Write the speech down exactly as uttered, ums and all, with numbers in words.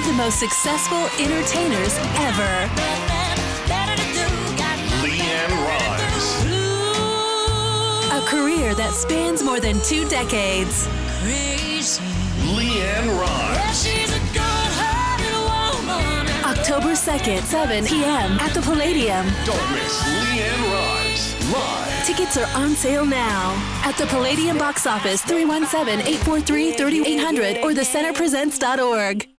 of the most successful entertainers ever. LeAnn Rimes. A career that spans more than two decades. LeAnn Rimes. October second, seven p m at the Palladium. Don't miss LeAnn Rimes live. Tickets are on sale now at the Palladium box office, three one seven, eight four three, three eight zero zero or the center presents dot org.